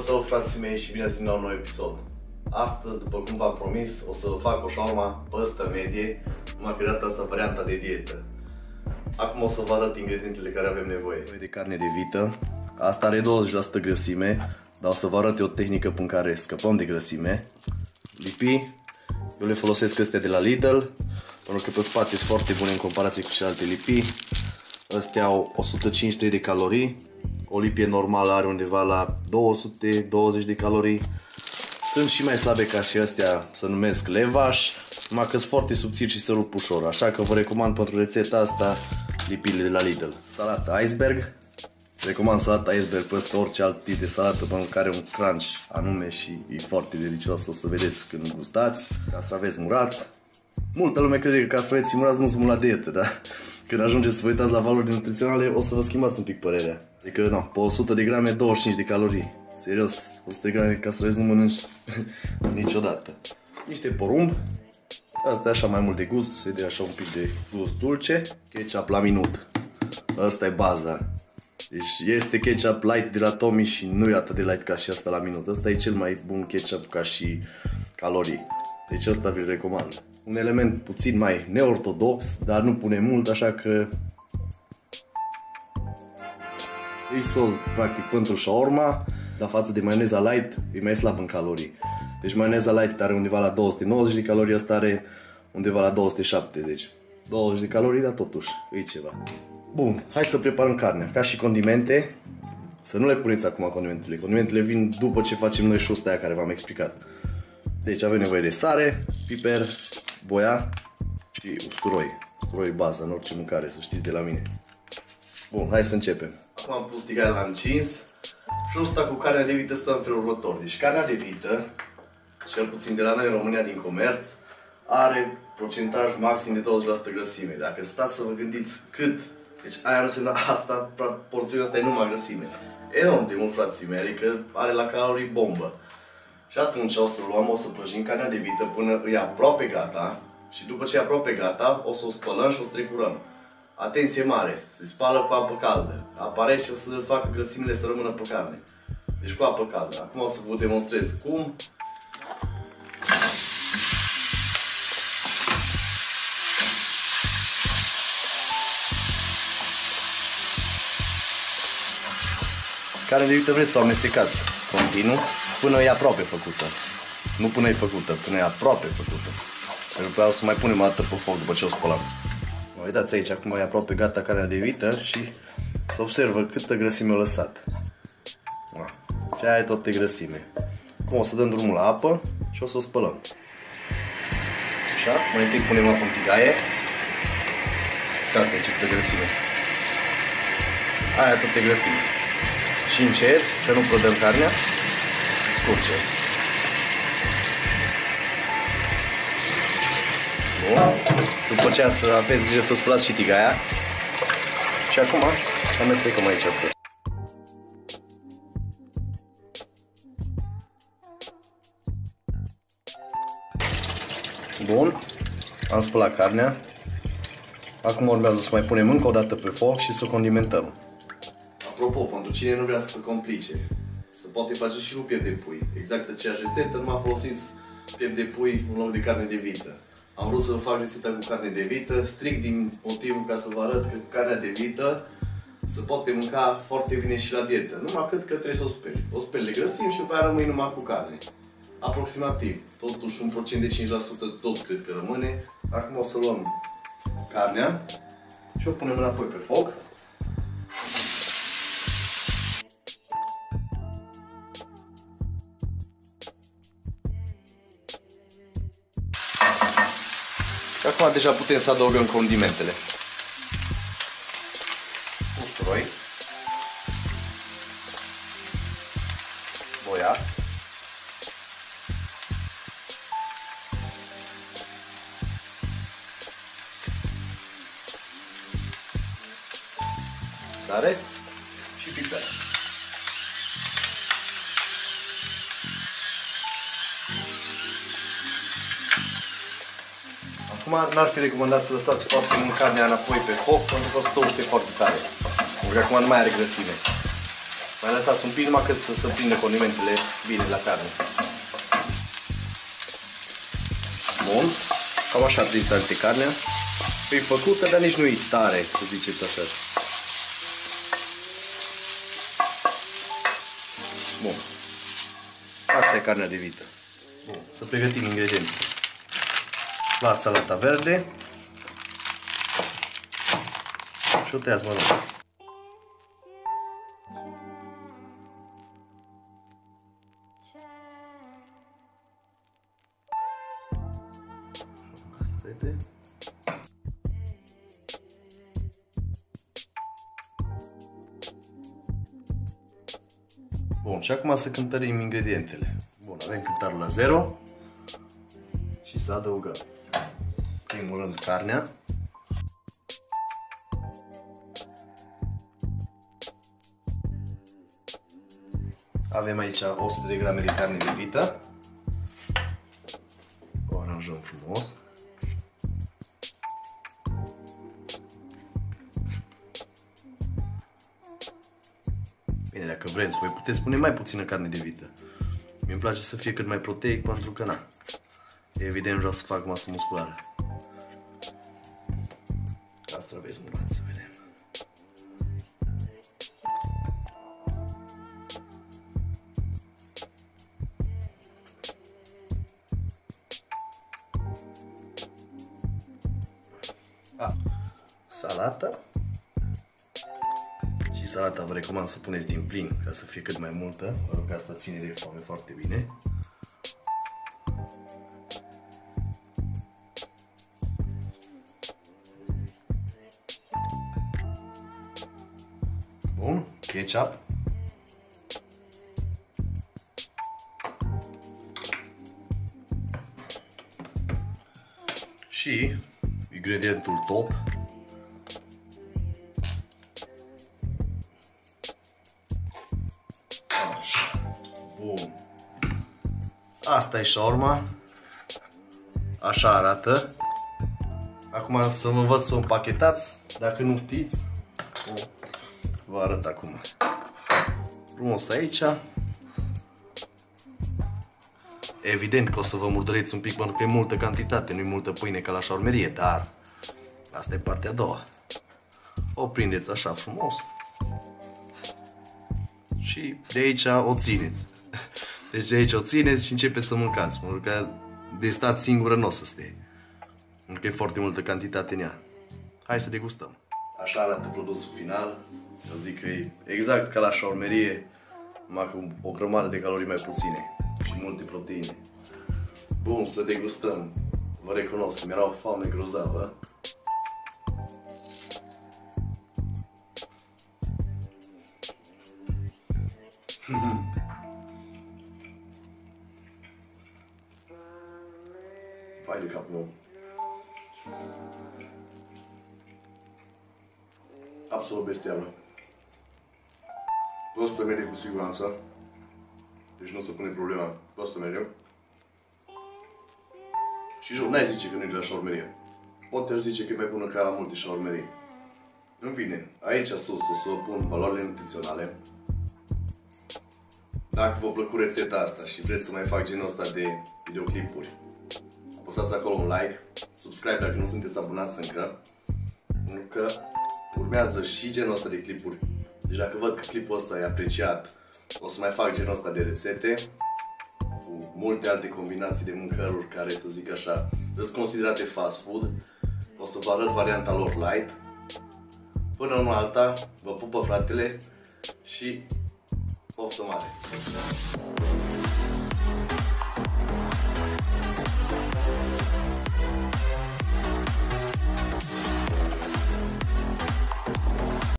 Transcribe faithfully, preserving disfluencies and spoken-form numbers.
salut, frații mei, și bine ați venit la un nou episod. Astăzi, după cum v-am promis, o să vă fac o shawarma păstă medie, numai că de data asta varianta de dietă. Acum o să vă arăt ingredientele care avem nevoie. De carne de vită, asta are douăzeci la sută grăsime, dar o să vă arăt eu o tehnică prin care scăpăm de grăsime. Lipii, eu le folosesc astea de la Lidl, pentru că pe spate sunt foarte bune în comparație cu celelalte lipii. Astea au o sută cincizeci și trei de calorii, o lipie normală are undeva la două sute douăzeci de calorii. Sunt și mai slabe ca și astea, se numesc levaș, numai că sunt foarte subțiri și se rup ușor, așa că vă recomand pentru rețeta asta lipiile de la Lidl. Salată iceberg, recomand salata iceberg peste orice alt tip de salată, pentru că are un crunch anume și e foarte delicios, o să vedeți când gustați. Castraveți murați, multă lume crede că castraveții murați nu sunt mult la dietă, dar când ajungeți să vă uitați la valorile nutriționale o să vă schimbați un pic părerea. Adică, nu, pe o sută de grame, douăzeci și cinci de calorii. Serios, o sută de grame de castraveți nu mănânci niciodată. Niște porumb, asta e așa mai mult de gust, se dea așa un pic de gust dulce. Ketchup la minut, asta e baza. Deci este ketchup light de la Tommy și nu e atât de light ca și asta la minut. Asta e cel mai bun ketchup ca și calorii. Deci asta vi-l recomand. Un element puțin mai neortodox, dar nu pune mult, așa că e sos practic pentru shawarma, dar față de maioneza light e mai slab în calorii. Deci maioneza light are undeva la două sute nouăzeci de calorii, asta are undeva la două sute șaptezeci. douăzeci de calorii, dar totuși e ceva. Bun, hai să preparăm carnea. Ca și condimente, să nu le puneți acum condimentele. Condimentele vin după ce facem noi șusta aia care v-am explicat. Deci avem nevoie de sare, piper, boia și usturoi. Usturoi bază în orice mâncare, să știți de la mine. Bun, hai să începem. Acum am pus tigaia la încins și șusta cu carnea de vită stă în felul următor. Deci carnea de vită, cel puțin de la noi în România din comerț, are procentaj maxim de douăzeci la sută grăsime. Dacă stați să vă gândiți cât, deci aia înseamnă asta, porțiunea asta e numai grăsime. Enorm de mult, frații mei, adică are la calorii bombă. Și atunci o să luăm, o să prăjim carnea de vită până e aproape gata și după ce e aproape gata o să o spălăm și o strecurăm. Atenție mare, se spală cu apă caldă. Apa rece o să facă grăsimile să rămână pe carne. Deci cu apă caldă. Acum o să vă demonstrez cum. Carnea de vită vreți să o amestecați continuu până e aproape făcută. Nu până e făcută, până e aproape făcută. Pentru că o să mai punem o dată pe foc după ce o spălăm. Uitați aici, acum e aproape gata carnea de vită și se observă câtă grăsime a lăsat. Și aia e tot de grăsime. Acum o să dăm drumul la apă și o să o spălăm. Așa, mai întâi punem apă în tigaie. Uitați aici câtă grăsime. Aia tot de grăsime. Și încet, să nu prădăm carnea, scurge. Bun. După aceea să aveți grijă să spălați și tigaia. Și acum amestecăm aici să. Bun. Am spălat carnea. Acum urmează să mai punem încă o dată pe foc și să o condimentăm. Apropo, pentru cine nu vrea să se complice, se poate face și cu piept de pui. Exact aceeași rețetă, numai folosiți piept de pui în loc de carne de vită. Am vrut să vă fac rețeta cu carne de vită, strict din motivul ca să vă arăt că cu carnea de vită se poate mânca foarte bine și la dietă. Numai cât că trebuie să o speli. O speli de grăsimi și după aia rămâi numai cu carne. Aproximativ. Totuși un procent de cinci la sută tot cred că rămâne. Acum o să luăm carnea și o punem înapoi pe foc. Și acum deja putem să adăugăm condimentele. Usturoi, boia, sare și piper. Acum n-ar fi recomandat să lăsați foarte mult carnea înapoi pe foc pentru că o să se uște foarte tare. Pentru că acum nu mai are grăsime. Mai lăsați un pic numai cât să se prindă condimentele bine la carne. Bun. Cam așa ar trebui să arate carnea. E făcută, dar nici nu e tare, să ziceți așa. Bun. Asta e carnea de vită. Bun. Să pregătim ingredientele. Luați salata verde. Și o tăiați mărunt. Bun, și acum să cântărim ingredientele. Bun, avem cântarul la zero și să adăugăm primul rând carnea. Avem aici o sută de grame de carne de vită. O aranjăm frumos. Bine, dacă vreți, voi puteți pune mai puțină carne de vită. Mi-mi place să fie cât mai proteic, pentru că, na, evident vreau să fac masă musculară. Castraveți murați, să vedem. A, salata. Și salata vă recomand să puneți din plin, ca să fie cât mai multă, pentru că asta ține de foame foarte bine. Bun, ketchup. Și ingredientul top. Bun. Asta e shawarma. Așa arată. Acum să vă învăț să o împachetați. Dacă nu știți, vă arăt acum. Frumos aici. Evident că o să vă murdăreți un pic, pentru că e multă cantitate, nu e multă pâine ca la șaurmerie, dar asta e partea a doua. O prindeți așa frumos. Și de aici o țineți. Deci de aici o țineți și începeți să mâncați, pentru că de stat singură nu o să stea. Pentru că e foarte multă cantitate în ea. Hai să degustăm. Așa arată produsul final. Eu zic că e exact ca la șaurmerie, numai cu o grămadă de calorii mai puține și multe proteine. Bun, să degustăm. Vă recunosc că mi-era o foame grozavă. Vai de capul meu. Absolut bestială. Costă medie cu siguranță. Deci nu se pune problema. Costă medie. Și jur, n-ai zice că nu e de la șaurmerie. Poate zice că e mai bună ca la multe șaurmerii. În fine, aici sus o să vă pun valorile nutriționale. Dacă vă plăcut rețeta asta și vreți să mai fac genul ăsta de videoclipuri, apăsați acolo un like, subscribe dacă nu sunteți abonați încă, pentru că urmează și genul ăsta de clipuri. Deci dacă văd că clipul ăsta e apreciat, o să mai fac genul ăsta de rețete cu multe alte combinații de mâncăruri care, să zic așa, sunt considerate fast food. O să vă arăt varianta lor light. Până în alta, vă pupă fratele și poftă mare!